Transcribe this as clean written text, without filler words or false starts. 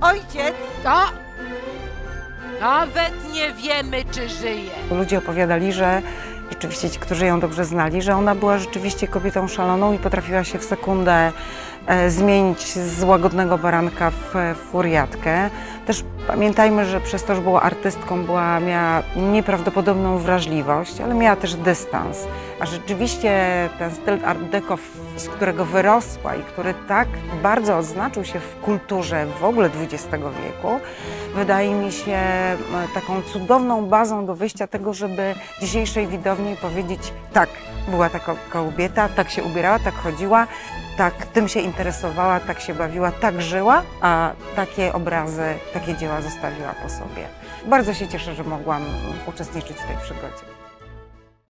Ojciec? To nawet nie wiemy, czy żyje. Ludzie opowiadali, że rzeczywiście ci, którzy ją dobrze znali, że ona była rzeczywiście kobietą szaloną i potrafiła się w sekundę zmienić z łagodnego baranka w furiatkę. Też pamiętajmy, że przez to, że była artystką, miała nieprawdopodobną wrażliwość, ale miała też dystans. A rzeczywiście ten styl art deco, z którego wyrosła i który tak bardzo odznaczył się w kulturze w ogóle XX wieku, wydaje mi się taką cudowną bazą do wyjścia tego, żeby dzisiejszej widowni powiedzieć: tak, była taka kobieta, tak się ubierała, tak chodziła, tak tym się interesowała, tak się bawiła, tak żyła, a takie obrazy, takie dzieła zostawiła po sobie. Bardzo się cieszę, że mogłam uczestniczyć w tej przygodzie.